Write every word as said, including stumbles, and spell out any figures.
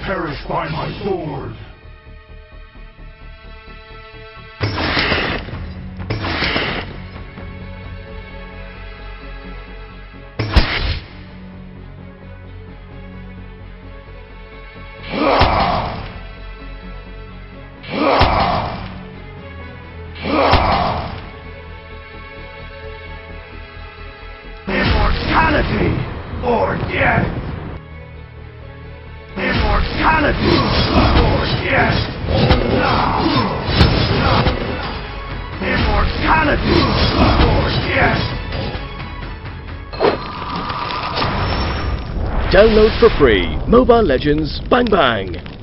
perish by my sword. Immortality or death! Immortality or death! Immortality or death! Download for free Mobile Legends Bang Bang.